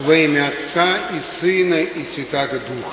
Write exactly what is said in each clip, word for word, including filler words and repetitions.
Во имя Отца и Сына и Святаго Духа.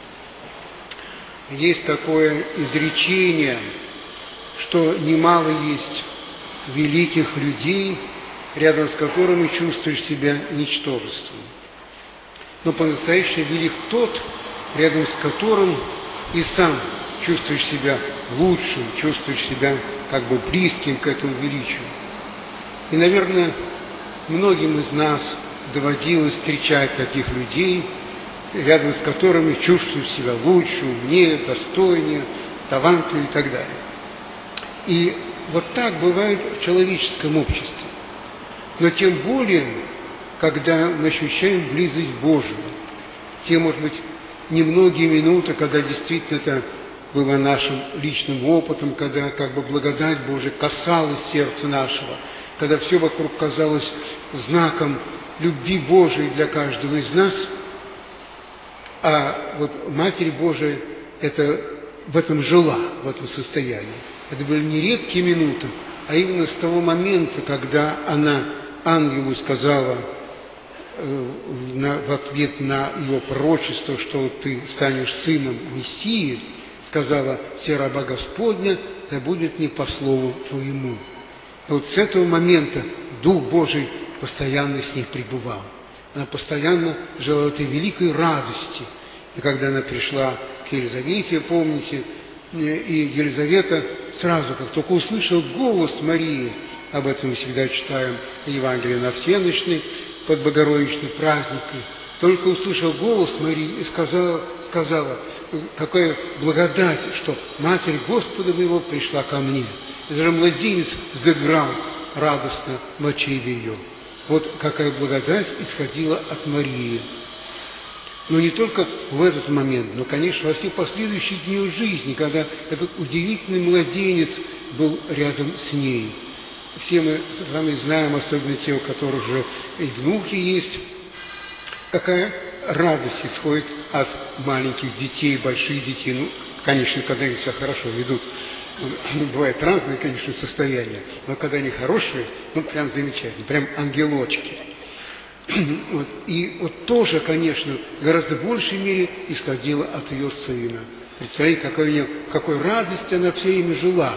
Есть такое изречение, что немало есть великих людей, рядом с которыми чувствуешь себя ничтожеством. Но по-настоящему велик тот, рядом с которым и сам чувствуешь себя лучшим, чувствуешь себя как бы близким к этому величию. И, наверное, многим из нас доводилось встречать таких людей, рядом с которыми чувствуешь себя лучше, умнее, достойнее, талантливее и так далее. И вот так бывает в человеческом обществе. Но тем более, когда мы ощущаем близость Божию, те, может быть, немногие минуты, когда действительно это было нашим личным опытом, когда как бы благодать Божия касалась сердца нашего, когда все вокруг казалось знаком любви Божией для каждого из нас, а вот Матерь Божия это, в этом жила, в этом состоянии. Это были не редкие минуты, а именно с того момента, когда она ангелу сказала э, на, в ответ на его пророчество, что ты станешь сыном Мессии, сказала: «Се раба Господня, да будет не по слову твоему». И вот с этого момента Дух Божий постоянно с ней пребывал. Она постоянно жила в этой великой радости. И когда она пришла к Елизавете, помните, и Елизавета сразу, как только услышал голос Марии, об этом мы всегда читаем в Евангелии на всеночной, под Богородичный праздник, только услышал голос Марии и сказала, сказала, какая благодать, что Матерь Господа моего пришла ко мне. И даже младенец взыграл радостно в чреве ее. Вот какая благодать исходила от Марии. Но не только в этот момент, но, конечно, во все последующие дни ее жизни, когда этот удивительный младенец был рядом с ней. Все мы с вами знаем, особенно те, у которых же и внуки есть, какая радость исходит от маленьких детей, больших детей. Ну, конечно, когда они себя хорошо ведут. Бывает разные, конечно, состояния, но когда они хорошие, ну, прям замечательно, прям ангелочки. Вот. И вот тоже, конечно, в гораздо большей мере исходило от ее сына. Представляете, какой у нее, какой радости она все время жила.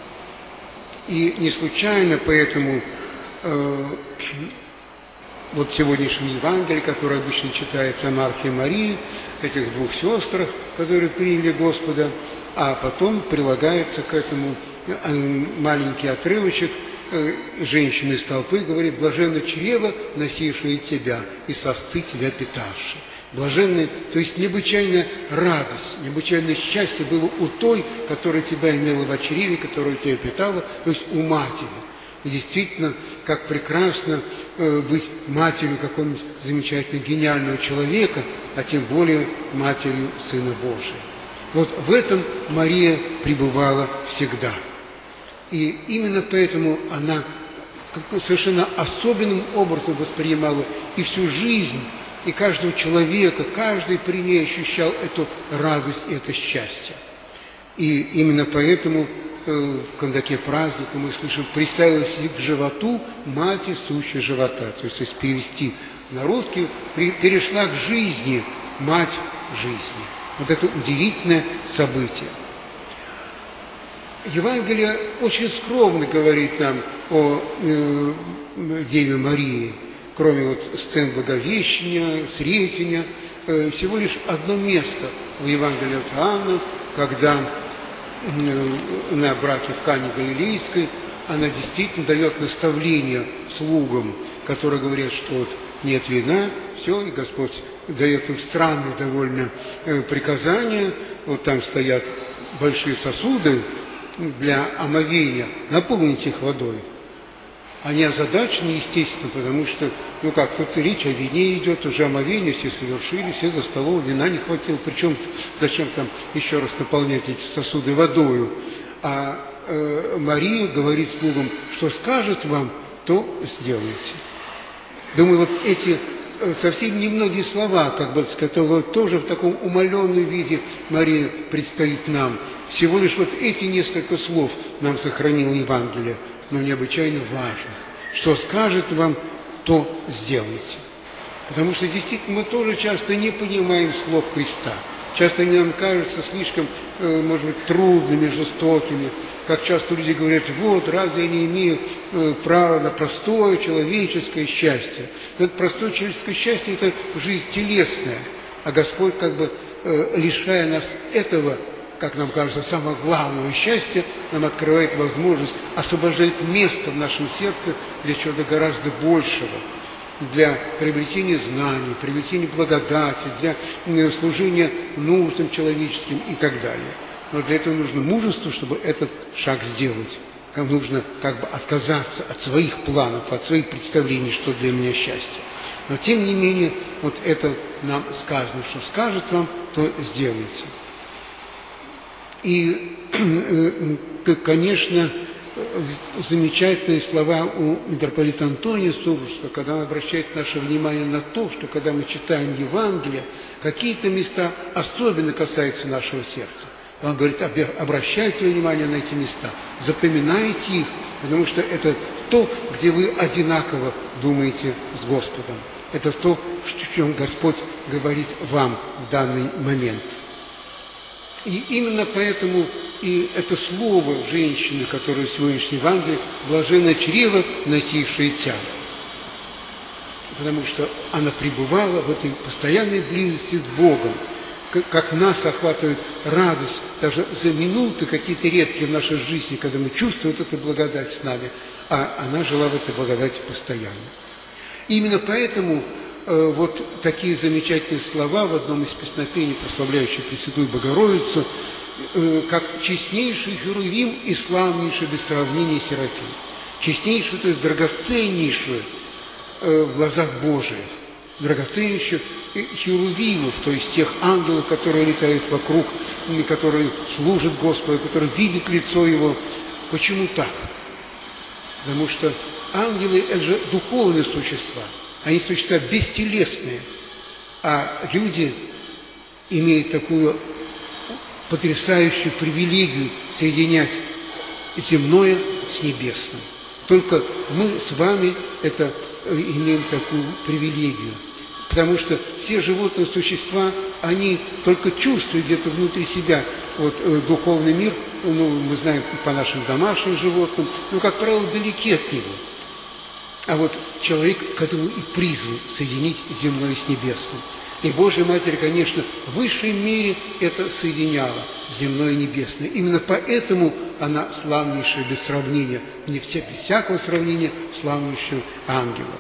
И не случайно поэтому э, вот в сегодняшнем Евангелии, которое обычно читается о Марфе и Марии, этих двух сестрах, которые приняли Господа, а потом прилагается к этому маленький отрывочек. Женщина из толпы говорит: «Блаженно чрево, носившее тебя, и сосцы тебя питавшие». Блаженная, то есть необычайная радость, необычайное счастье было у той, которая тебя имела в чреве, которая тебя питала, то есть у матери. И действительно, как прекрасно э, быть матерью какого-нибудь замечательного, гениального человека, а тем более матерью Сына Божия. Вот в этом Мария пребывала всегда. И именно поэтому она совершенно особенным образом воспринимала и всю жизнь, и каждого человека, каждый при ней ощущал эту радость и это счастье. И именно поэтому э, в кандаке праздника мы слышим: «Приставилась к животу мать сущая живота». То есть, если перевести на русский, перешла к жизни мать жизни. Вот это удивительное событие. Евангелие очень скромно говорит нам о э, Деве Марии. Кроме вот сцен Благовещения, Сретения, э, всего лишь одно место в Евангелии от Иоанна, когда э, на браке в Кане Галилейской она действительно дает наставление слугам, которые говорят, что вот нет вина, все, и Господь дает им странные довольно э, приказания. Вот там стоят большие сосуды для омовения, наполните их водой. Они озадачены, естественно, потому что, ну как, тут речь о вине идет, уже омовение все совершили, все за столом, вина не хватило. Причем зачем там еще раз наполнять эти сосуды водою? А э, Мария говорит слугам: что скажет вам, то сделайте. Думаю, вот эти э, совсем немногие слова, как бы, которые тоже в таком умаленном виде Мария предстоит нам. Всего лишь вот эти несколько слов нам сохранило Евангелие, но необычайно важных. Что скажет вам, то сделайте. Потому что действительно мы тоже часто не понимаем слов Христа. Часто они нам кажутся слишком, может быть, трудными, жестокими. Как часто люди говорят: вот, разве я не имею права на простое человеческое счастье? Но это простое человеческое счастье – это жизнь телесная. А Господь, как бы лишая нас этого, как нам кажется, самого главного счастья, нам открывает возможность, освобождает место в нашем сердце для чего-то гораздо большего. Для приобретения знаний, приобретения благодати, для служения нуждам человеческим и так далее. Но для этого нужно мужество, чтобы этот шаг сделать. Нужно как бы отказаться от своих планов, от своих представлений, что для меня счастье. Но тем не менее, вот это нам сказано, что скажет вам, то сделайте. И, конечно, замечательные слова у митрополита Антония Сурожского, когда он обращает наше внимание на то, что когда мы читаем Евангелие, какие-то места особенно касаются нашего сердца. Он говорит: обращайте внимание на эти места, запоминайте их, потому что это то, где вы одинаково думаете с Господом. Это то, о чем Господь говорит вам в данный момент. И именно поэтому и это слово женщины, которое в сегодняшнем Евангелии, блаженно чрево, носившее тя. Потому что она пребывала в этой постоянной близости с Богом. Как нас охватывает радость даже за минуты какие-то редкие в нашей жизни, когда мы чувствуем вот эту благодать с нами, а она жила в этой благодати постоянно. И именно поэтому э, вот такие замечательные слова в одном из песнопений, прославляющих Пресвятую Богородицу, как честнейший Херувим и славнейший без сравнения Серафим. Честнейший, то есть драгоценнейший в глазах Божиих, драгоценнейших Херувимов, то есть тех ангелов, которые летают вокруг, которые служат Господу, которые видят лицо Его. Почему так? Потому что ангелы – это же духовные существа, они существа бестелесные, а люди имеют такую потрясающую привилегию соединять земное с небесным. Только мы с вами это имеем такую привилегию. Потому что все животные существа, они только чувствуют где-то внутри себя вот, духовный мир, ну, мы знаем по нашим домашним животным, но, как правило, далеки от него. А вот человек к этому и призван соединить земное с небесным. И Божья Матерь, конечно, в высшей мере это соединяла, земное и небесное. Именно поэтому она славнейшая без сравнения, не все, без всякого сравнения, славнейшая ангелов.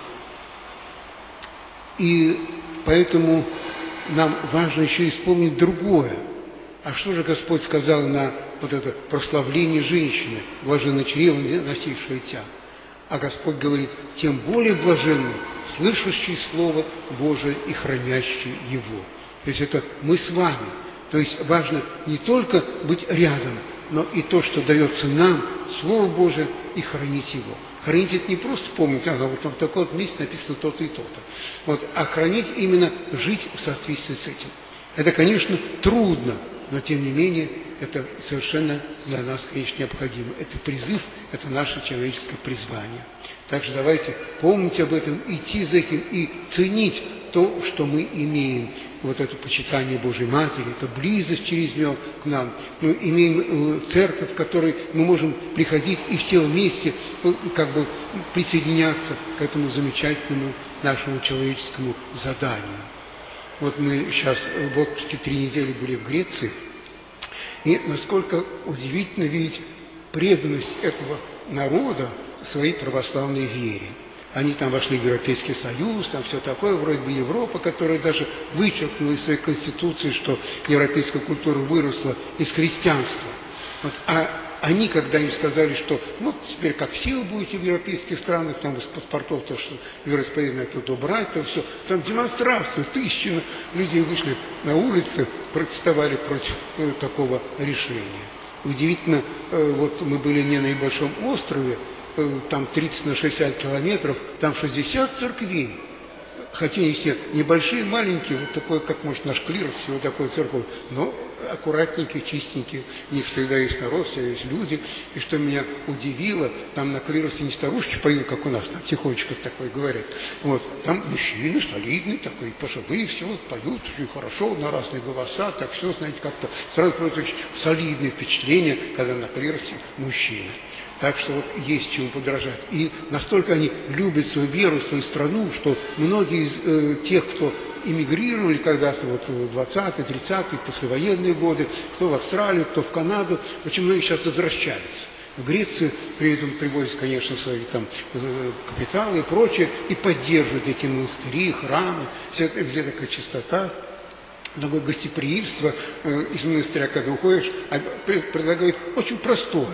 И поэтому нам важно еще вспомнить другое. А что же Господь сказал на вот это прославление женщины, блаженно чрево, носившее тя? А Господь говорит: тем более блаженны, слышащие Слово Божие и хранящие Его. То есть это мы с вами. То есть важно не только быть рядом, но и то, что дается нам, Слово Божие, и хранить его. Хранить это не просто помнить, ага, вот там в таком месте написано то-то и то-то. Вот, а хранить именно жить в соответствии с этим. Это, конечно, трудно, но тем не менее это совершенно для нас, конечно, необходимо. Это призыв, это наше человеческое призвание. Так что давайте помнить об этом, идти за этим и ценить то, что мы имеем. Вот это почитание Божьей Матери, это близость через нее к нам. Мы имеем церковь, в которой мы можем приходить и все вместе как бы присоединяться к этому замечательному нашему человеческому заданию. Вот мы сейчас в отпуске три недели были в Греции, и насколько удивительно видеть преданность этого народа своей православной вере. Они там вошли в Европейский Союз, там все такое, вроде бы Европа, которая даже вычеркнула из своей конституции, что европейская культура выросла из христианства. Вот, а они, когда им сказали, что ну, теперь как все вы будете в европейских странах, там из паспортов, то, что вероисповедание это брать, то все, там демонстрации, тысячи людей вышли на улицы, протестовали против э, такого решения. Удивительно, э, вот мы были не на небольшом острове, там тридцать на шестьдесят километров, там шестьдесят церквей. хотя они все небольшие, маленькие, вот такой, как может наш клирос, всего такой церковь, но аккуратненькие, чистенькие, у них всегда есть народ, всегда есть люди. И что меня удивило, там на клиросе не старушки поют, как у нас, там тихонечко такое говорят. Вот, там мужчины солидные, такой, пожилые, все вот, поют очень хорошо, на разные голоса, так все, знаете, как-то сразу просто очень солидное впечатление, когда на клиросе мужчины. Так что вот есть чему подражать. И настолько они любят свою веру, свою страну, что многие из э, тех, кто эмигрировали когда-то вот в двадцатые, тридцатые, послевоенные годы, кто в Австралию, кто в Канаду, очень многие сейчас возвращались. В Греции при этом привозят, конечно, свои там капиталы и прочее, и поддерживают эти монастыри, храмы, вся, вся такая чистота. Такое гостеприимство э, из монастыря, когда уходишь, предлагают очень простое.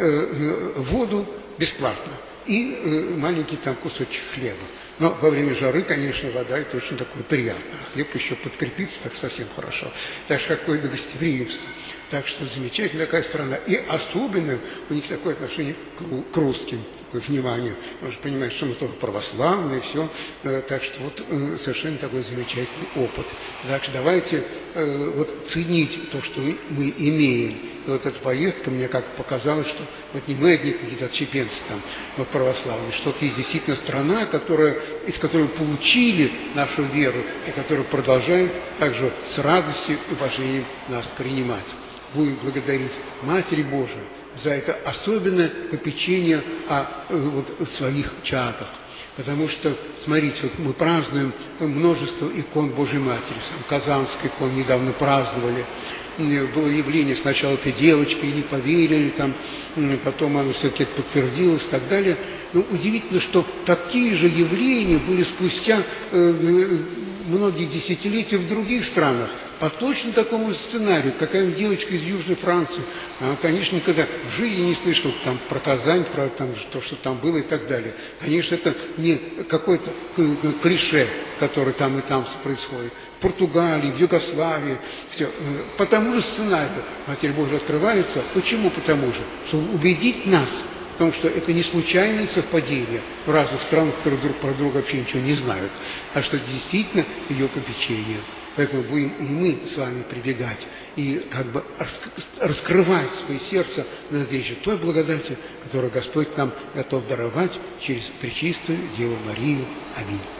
Э, воду бесплатно и э, маленький там кусочек хлеба. Но во время жары, конечно, вода это очень такое приятно. А хлеб еще подкрепиться, так совсем хорошо. Так что какое-то гостеприимство. Так что замечательная такая страна. И особенно у них такое отношение к русским, такое внимание. Можно понимать, что мы тоже православные, все. Так что вот совершенно такой замечательный опыт. Так что давайте вот ценить то, что мы имеем. И вот эта поездка мне как показалось, что вот не мы одни какие-то отщепенцы там, вот православные, что это есть действительно страна, которая, из которой получили нашу веру и которая продолжает также с радостью и уважением нас принимать. Будем благодарить Матери Божию за это особенное попечение о вот, своих чадах. Потому что, смотрите, вот мы празднуем множество икон Божьей Матери. Сам Казанский икон недавно праздновали. Было явление сначала этой девочки, и не поверили, там, потом оно все-таки подтвердилось и так далее. Но удивительно, что такие же явления были спустя э, многие десятилетия в других странах. По точно такому сценарию, какая-нибудь девочка из Южной Франции, она, конечно, никогда в жизни не слышала там, про Казань, про там, то, что там было и так далее. Конечно, это не какое-то клише, которое там и там происходит. В Португалии, в Югославии, все. По тому же сценарию Матерь Божия открывается. Почему по тому же? Чтобы убедить нас в том, что это не случайное совпадение в разных странах, которые друг про друга вообще ничего не знают, а что действительно ее попечение. Поэтому будем и мы с вами прибегать и как бы раскрывать свое сердце на встречу той благодати, которую Господь нам готов даровать через Пречистую Деву Марию. Аминь.